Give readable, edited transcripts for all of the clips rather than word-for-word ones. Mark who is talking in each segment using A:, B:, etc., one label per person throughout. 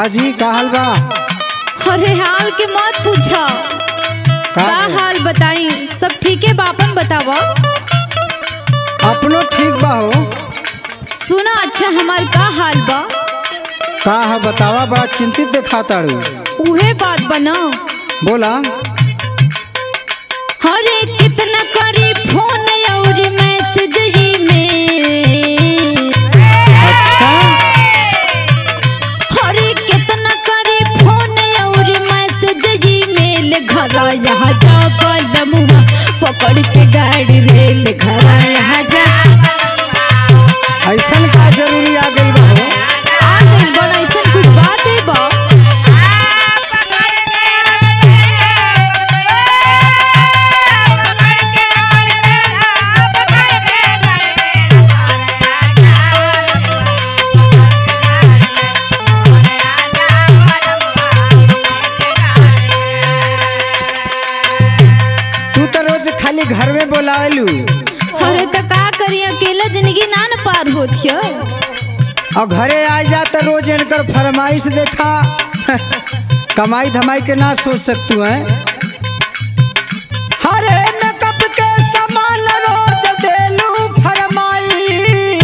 A: जी का हाल बा?
B: अरे हाल के मत पूछा। का हाल बताई? सब ठीक है बापन बतावा।
A: अपनो ठीक बा हो।
B: सुना अच्छा हमार का हाल बा?
A: का है बतावा, बड़ा चिंतित दिखाता रू।
B: उहे बात बना।
A: बोला।
B: अरे कितना करी फोन और मैसेज में।
A: अच्छा।
B: अरे कितना करी फोन और मैसेज मेल घर यहाँ जा बलमुआ पकड़ के गाड़ी रेल घर यहाँ जा।
A: ऐसा का जरूरी आ गई बा हो?
B: आ गई बन ऐसा कुछ बात है बा।
A: तू तो रोज खाली घर में बोलावेलू।
B: अरे तो का करी, अकेला जिंदगी ना न पार होती है।
A: और घरे आ जा तो रोज इनकर फरमाइश देखा। कमाई धमाई के ना सोच सकतू है। हरे मेकअप के सामान रोज देलू फरमाई।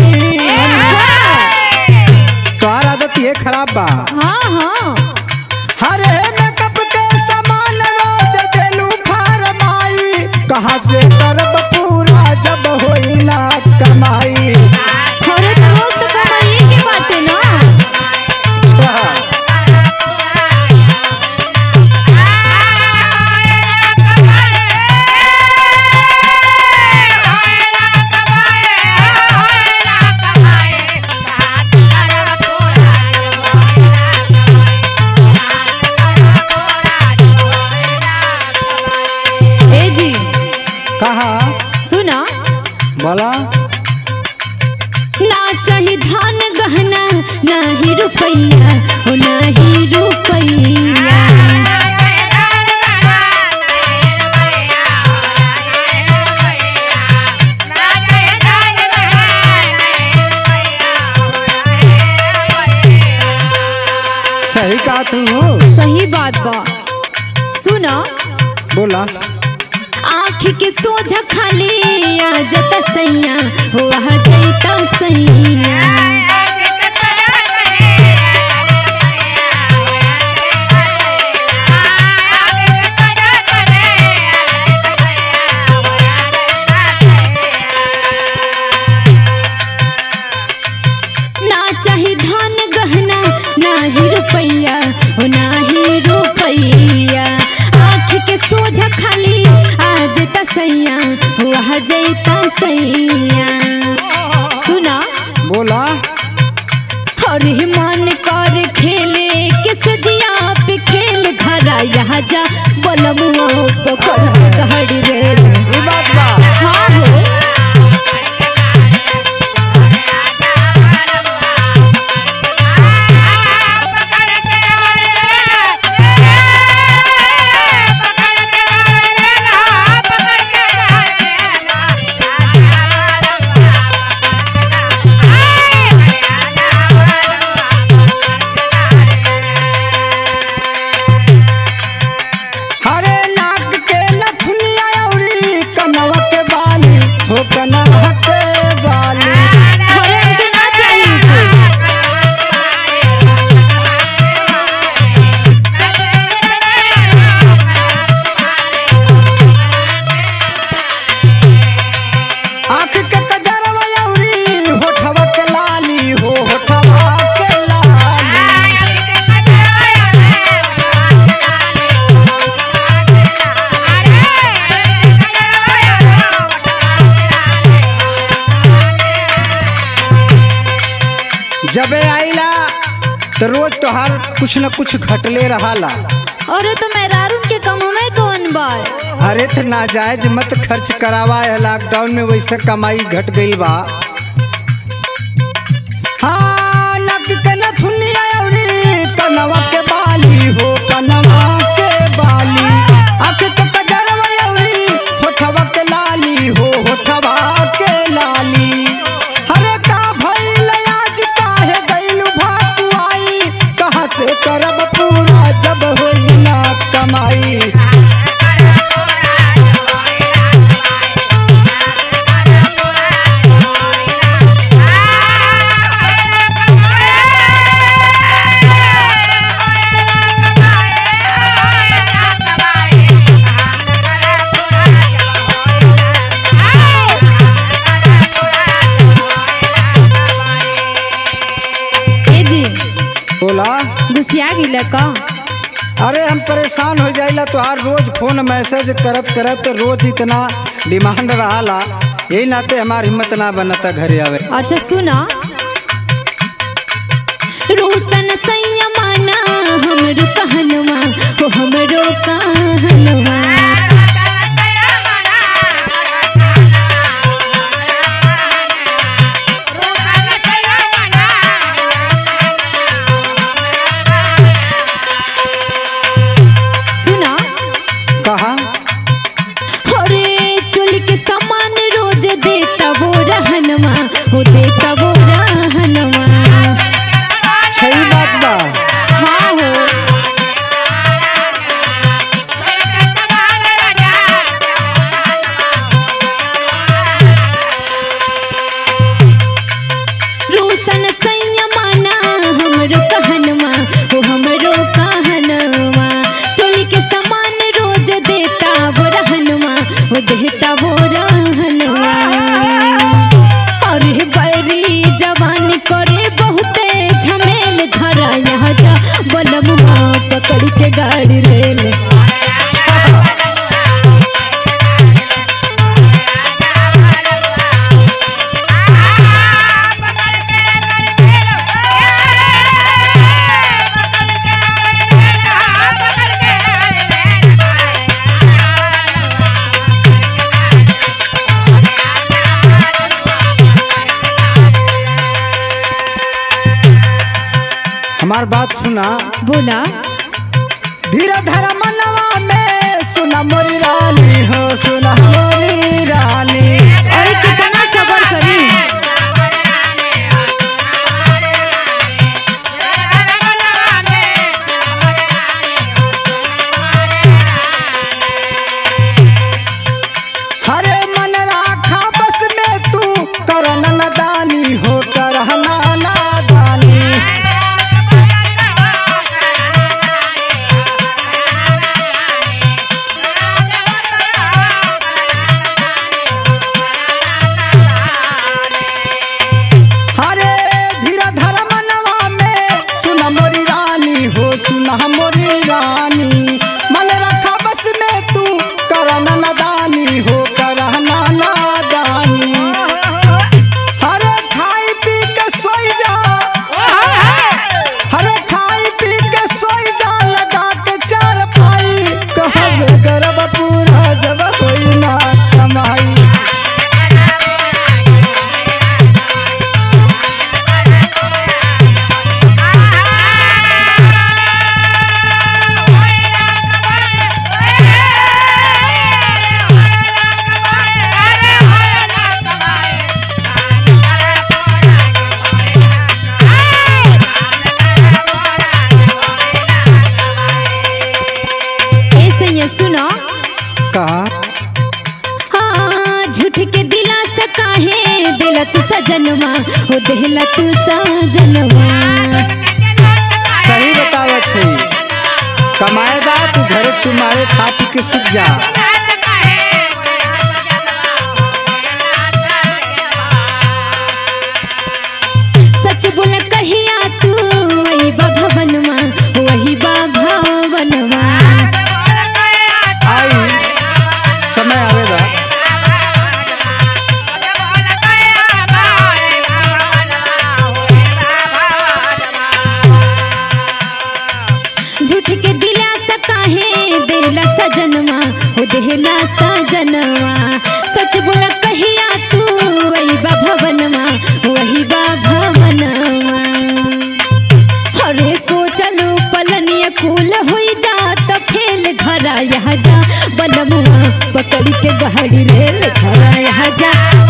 A: तोहार आदत ये खराब बा।
B: हाँ हाँ।
A: हरे मेकअप के सामान रोज देलू फरमाई। कहाँ से करब पूरा जब होई ना कमाई।
B: अरे तो रोज तो कमाई के बाटे ना। ए जी
A: कहा?
B: सुना।
A: बोला।
B: ना चाही धान गहना ना ही रुपैया ओ ना ही रुपैया।
A: सही कहा तू।
B: सही बात बा। सुना।
A: बोला।
B: आँख के सोझा खाली आ जता सैया हो आ जैता सैया। ना चाही धान गहना ना ही रुपैया ओ ना ही रुपैया। आँख के सोझा खाली आ जता सैया हो आ जैता सैया। सुना।
A: बोला।
B: अरे मन कर खेले के सजिया पे खेल घरा यहाँ जा बलमुआ पकड़ के गाड़ी रेल।
A: ये बात बा।
B: हाँ हो।
A: हरे नाक के नथुनिया औरी कनवा के बाली हो कनवा के बाली।
B: अरे हमके ना चाहिए कुछ।
A: आँख के कजरवा औरी होठवा के लाली हो होठवा के लाली। जबे आइला तो रोज तोहार कुछ न कुछ घटले रहाला।
B: अरे तो मेहरारू के कमावे कौन बा?
A: अरे तो नाजायज मत खर्च करावा है। लॉकडाउन में वैसे कमाई घट गई बा। हाँ नक के नथुनिया औरी कनवा के बाली हो कनवा के बाली। आँख के कजरवा औरी होठवा के लाली हो होठवा के लाली। अरे का भइल आज काहे गइलू भाकुआई। कहाँ से कर
B: गईला का?
A: अरे हम परेशान हो जाइला तोहार रोज फोन मैसेज करत करत रोज इतना डिमांड रहाला, यही नाते हमार हिम्मत ना बनता घरे आवे।
B: अच्छा सुना, रोशन सैया माना हमरो कहनवा हो हमरो कहनवा। सुना
A: कहा
B: अरे चुल के सामान रोज देता वो रहनवा हो देता वो रहनवा।
A: सही बात बा।
B: हाँ हो रोशन सैया माना हमरो कहनवा हो हमरो कहनवा। चोली के सामान रोज देता वो रहनवा हो देता वो रहनवा। अरे बड़ी जवानी करे बहुते झमेल धरा यहाँ जा बलमुआ पकड़ के गाड़ी रेल।
A: हमार बात सुना,
B: बोला
A: धीरे धरा मनवा में सुना मोरी रानी हो, सुना मोरी रानी।
B: अरे कितना सबर करी।
A: हरे मन राखा बस में तू करना नादानी हो, करना नादानी। हरे धीरे धरा मनवा में सुना मोरी रानी हो, सुना मोरी रानी। मन रखा बस में तू करना नादानी हो, करना नादानी। हरे खाई पी के सोई जा, हरे खाई पी के सोई जा लगा के चार पाई। कहाँ गरब पूरा जब होई ना कमाई।
B: ऐसे ये सुनो
A: कहा
B: हाँ झूठ के दिला से काहे दिला तू सजनवा हो दिला तू सजनवा।
A: सही बतावत है, कमाएदा तू घरे चुमारे खा पी के सुख जा।
B: सच बोल कहिया तू वही बा भवनवा वही बा भवनवा।
A: आई समय आवेगा।
B: झूठ के दिला से काहे दिला सजनवा हो दिला सजनवा। सच बोल कहिया तू वही बा भवनवा वही बा भवनवा। अरे सोचलो पलनिया कुल होई जा तो फेल घरा यहाँ जा बलमुआ पकड़ के गाड़ी रेल घरा यहाँ जा।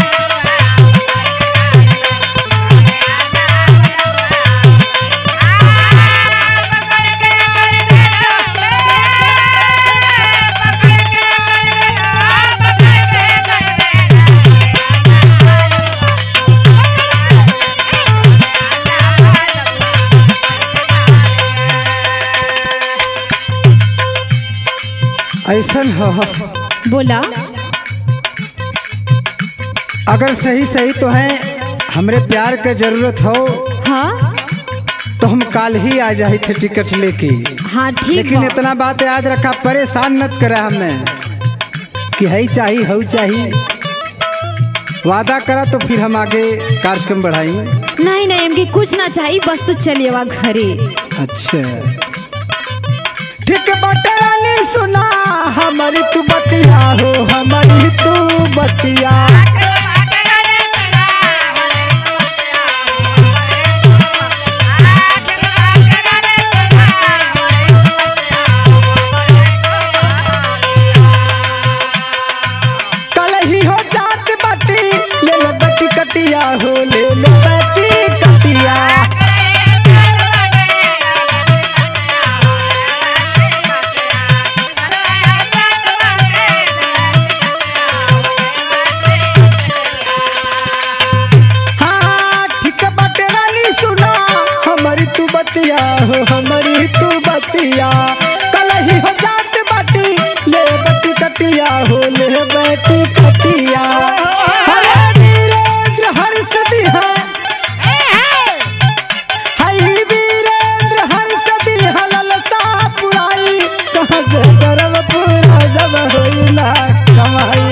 A: ऐसन हो
B: बोला
A: अगर सही सही तो है हमरे प्यार के जरूरत हो
B: हाँ
A: तो हम कल ही आ जाए थे टिकट लेके।
B: हाँ ठीक
A: लेकिन
B: बा।
A: इतना बात याद रखा, परेशान मत करा हमें कि है चाहिए हऊ चाहिए। वादा करा तो फिर हम आगे कार्यक्रम बढ़ाई।
B: नहीं नहीं हमके कुछ ना चाहिए, बस तो चलिए वहाँ घरे।
A: अच्छा ठीक बाटे रानी सुना हमारी तू बतिया हो, हमारी तू बतिया। कल ही हो जात बाटी ले ले बेटी कटिया हो, ले ले बेटी कटिया। हो हमारी तू बतिया कल ही हो जात बाटी ले बेटी कटिया हो, ले बेटी कटिया। हरे वीरेंद्र हर सदी है, हरी वीरेंद्र हर सदी है ललसा पुराई। कहाँ से करब पूरा जब होई ना कमाई।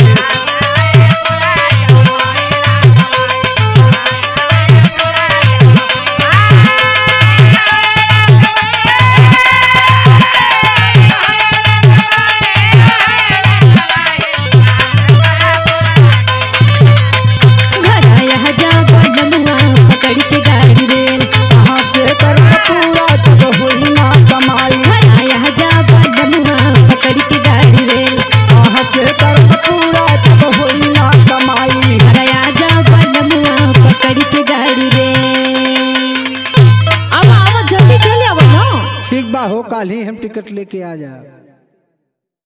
A: ठीक बा हो, कल ही हम टिकट लेके आ जा।